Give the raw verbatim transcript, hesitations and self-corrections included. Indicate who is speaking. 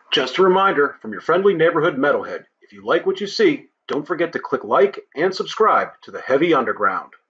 Speaker 1: Just a reminder from your friendly neighborhood metalhead, if you like what you see, don't forget to click like and subscribe to the Heavy Underground.